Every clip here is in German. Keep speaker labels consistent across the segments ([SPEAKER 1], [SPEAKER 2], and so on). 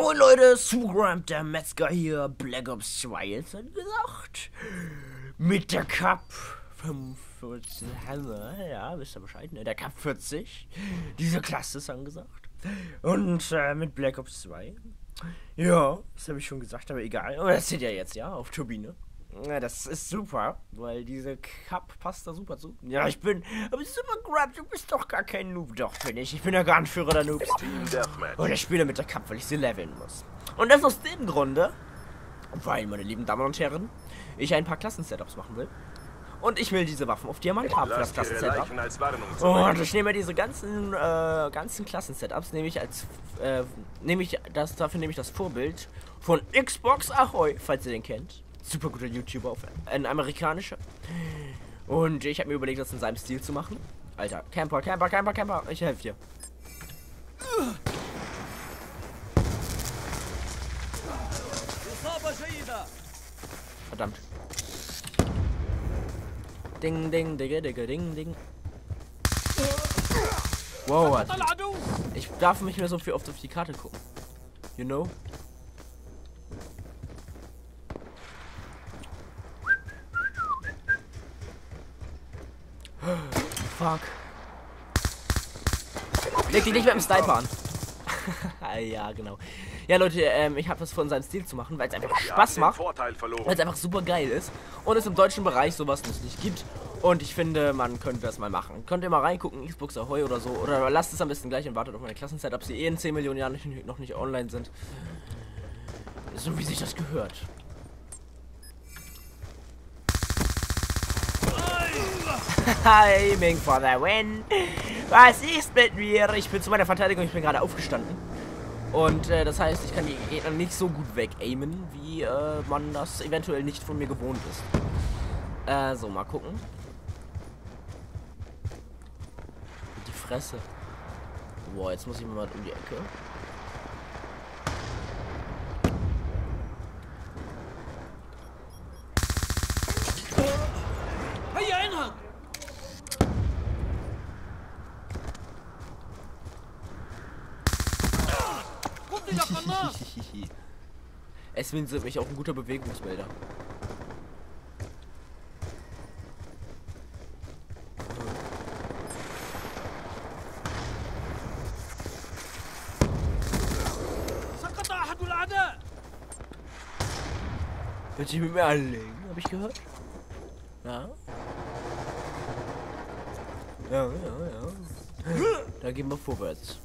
[SPEAKER 1] Moin Leute, Sugram, der Metzger hier, Black Ops 2 jetzt hat gesagt. Mit der Cup 45, ja, wisst ihr Bescheid, ne? Der Cup 40, diese Klasse ist angesagt. Und mit Black Ops 2, ja, das habe ich schon gesagt, aber egal. Aber das seht ihr jetzt, ja, auf Turbine. Ja, das ist super, weil diese Cup passt da super zu. Ja, aber Super Grab, du bist doch gar kein Noob. Doch, bin ich. Ich bin ja gar ein Führer der Noobs. Und ich spiele mit der Cup, weil ich sie leveln muss. Und das aus dem Grunde, weil, meine lieben Damen und Herren, ich ein paar Klassensetups machen will. Und ich will diese Waffen auf Diamant haben für das Klassensetup. Und ich nehme diese ganzen Klassensetups, dafür nehme ich das Vorbild von Xbox Ahoy, falls ihr den kennt. Super guter YouTuber, ein amerikanischer. Und ich habe mir überlegt, das in seinem Stil zu machen. Alter, Camper. Ich helfe dir. Verdammt. Ding, ding. Wow, ich darf nicht mehr so viel oft auf die Karte gucken. You know? Fuck. Leg dich nicht mit dem Sniper an. Ja, genau. Ja, Leute, ich habe das von seinem Stil zu machen, weil es einfach Spaß macht. Weil es einfach super geil ist. Und es im deutschen Bereich sowas nicht gibt. Und ich finde, man könnte das mal machen. Könnt ihr mal reingucken, Xbox Ahoy oder so. Oder lasst es am besten gleich und wartet auf meine Klassensetups, die in 10 Millionen Jahren noch nicht online sind. So wie sich das gehört. Aiming for the win. Was ist mit mir? Ich bin zu meiner Verteidigung, ich bin gerade aufgestanden. Und das heißt, ich kann die Gegner nicht so gut wegaimen, wie man das eventuell nicht von mir gewohnt ist. So, mal gucken. Die Fresse. Boah, jetzt muss ich mal um die Ecke. Eswin sind mich auch ein guter Bewegungsmelder. Wird sich mit mir anlegen, habe ich gehört? Ja. Ja. Da gehen wir vorwärts.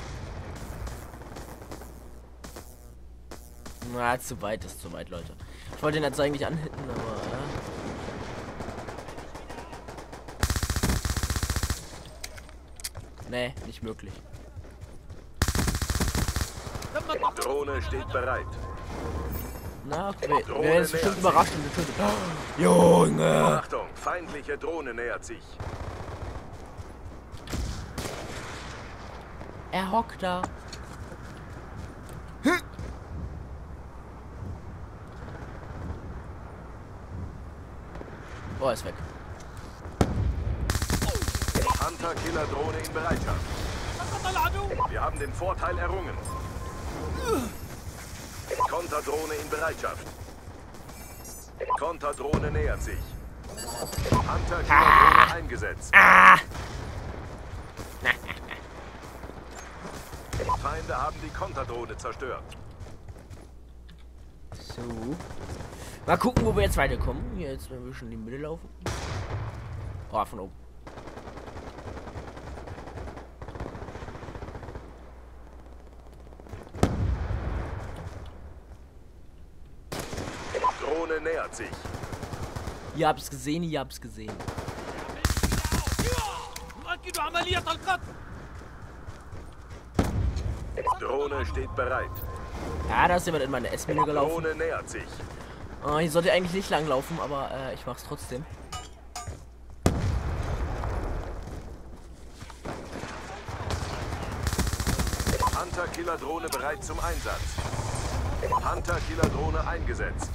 [SPEAKER 1] Na, ist zu weit, Leute. Ich wollte ihn jetzt eigentlich anhitten, aber... Nee, nicht möglich.
[SPEAKER 2] Drohne steht bereit.
[SPEAKER 1] Na, okay. Wir werden jetzt bestimmt überrascht und getötet. Oh, Junge!
[SPEAKER 2] Achtung, feindliche Drohne nähert sich.
[SPEAKER 1] Er hockt da. Oh, er ist weg.
[SPEAKER 2] Hunter-Killer-Drohne in Bereitschaft. Wir haben den Vorteil errungen. Konterdrohne in Bereitschaft. Konterdrohne nähert sich. Hunter-Killer-Drohne eingesetzt. Feinde haben die Konterdrohne zerstört.
[SPEAKER 1] So. Mal gucken, wo wir jetzt weiterkommen. Hier jetzt, wenn wir schon in die Mitte laufen. Oh, von oben.
[SPEAKER 2] Drohne nähert sich.
[SPEAKER 1] Ihr habt's gesehen.
[SPEAKER 2] Drohne steht bereit.
[SPEAKER 1] Ja, da ist jemand in meine S-Mine gelaufen.
[SPEAKER 2] Drohne nähert sich.
[SPEAKER 1] Oh, hier sollte eigentlich nicht lang laufen, aber ich mach's trotzdem.
[SPEAKER 2] Hunter-Killer-Drohne bereit zum Einsatz. Hunter-Killer-Drohne eingesetzt.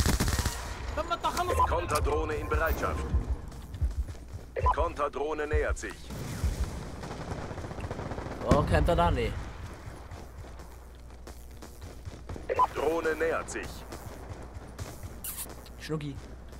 [SPEAKER 2] Konterdrohne in Bereitschaft. Konterdrohne nähert sich.
[SPEAKER 1] Oh, kennt er da? Nee.
[SPEAKER 2] Drohne nähert sich.
[SPEAKER 1] Schnucki.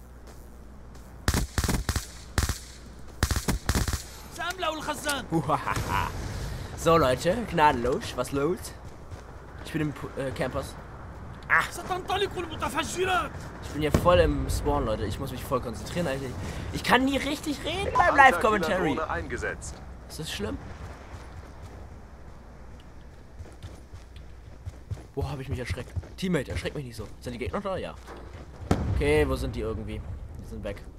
[SPEAKER 1] So Leute, gnadenlos, was los? Ich bin im Campus. Ach. Ich bin hier voll im Spawn, Leute. Ich muss mich voll konzentrieren eigentlich. Ich kann nie richtig reden beim Live-Commentary. Ist das schlimm? Wo habe ich mich erschreckt? Teammate, erschreck mich nicht so. Sind die Gegner da? Ja. Okay, wo sind die irgendwie? Die sind weg.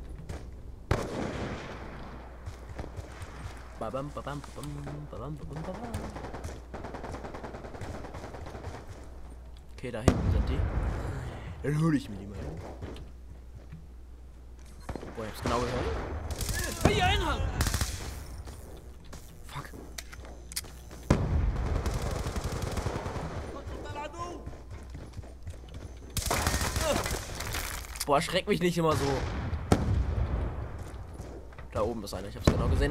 [SPEAKER 1] Okay, da hinten sind die. Dann hole ich mir die mal. Boah, ich hab's genau gehört. Fuck. Boah, erschreck mich nicht immer so. Da oben ist einer, ich hab's genau gesehen.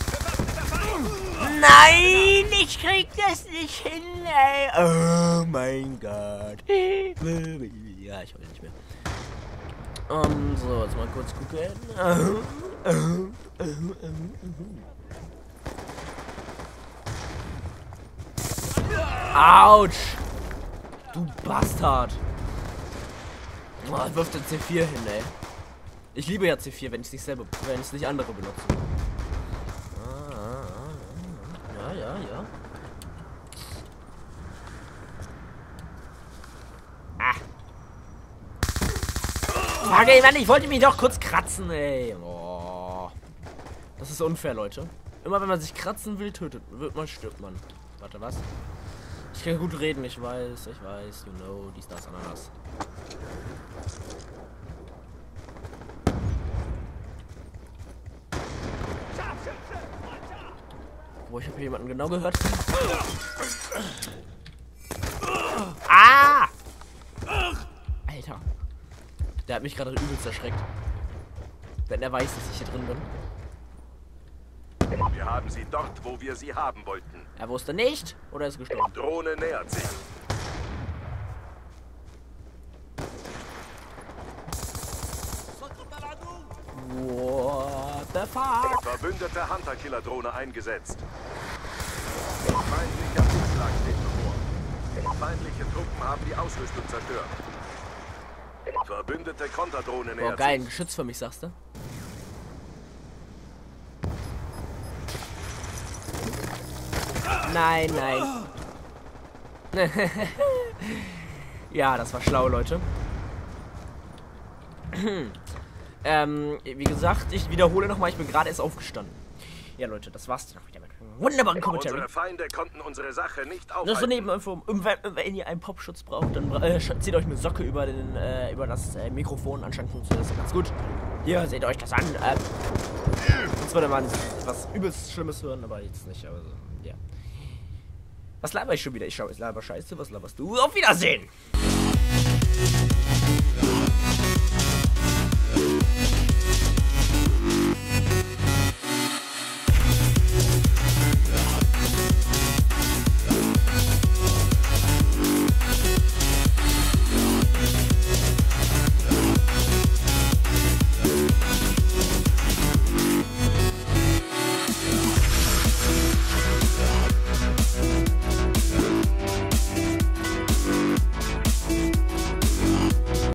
[SPEAKER 1] Nein, ich krieg das nicht hin, ey. Oh mein Gott. Ja, ich will nicht mehr. So, jetzt mal kurz gucken. Autsch. Du Bastard. Oh, wirft der C4 hin, ey. Ich liebe ja C4, wenn ich es nicht selber, wenn es nicht andere benutze. Ja. Fuck, ey, Mann, ich wollte mich doch kurz kratzen, ey. Oh. Das ist unfair, Leute. Immer wenn man sich kratzen will, stirbt man. Warte, was? Ich kann gut reden, ich weiß, you know, dies, das, Ananas. Boah, ich habe jemanden genau gehört. Ah! Alter. Der hat mich gerade übelst erschreckt. Wenn er weiß, dass ich hier drin bin.
[SPEAKER 2] Wir haben sie dort, wo wir sie haben wollten.
[SPEAKER 1] Er wusste nicht, oder ist gestorben?
[SPEAKER 2] Drohne nähert sich.
[SPEAKER 1] What the fuck?
[SPEAKER 2] Verbündete Hunter-Killer-Drohne eingesetzt. Feindlicher Umschlag steht bevor. Feindliche Truppen haben die Ausrüstung zerstört. Verbündete Konterdrohne nähert sich.
[SPEAKER 1] Boah, geil, ein Geschütz für mich, sagst du? Nein. Ja, das war schlau, Leute. Wie gesagt, ich wiederhole nochmal, ich bin gerade erst aufgestanden. Ja, Leute, das war's dann auch wieder mit einem wunderbaren Kommentar.
[SPEAKER 2] Unsere Feinde konnten unsere Sache nicht aufhalten.
[SPEAKER 1] Das ist so Nebeninfo. Wenn ihr einen Popschutz braucht, dann zieht euch eine Socke über das Mikrofon. Anscheinend funktioniert das ganz gut. Hier, seht euch das an. Sonst würde man was übelst Schlimmes hören, aber jetzt nicht. Aber so, ja. Was laber ich schon wieder? Ich laber Scheiße. Was laberst du? Auf Wiedersehen!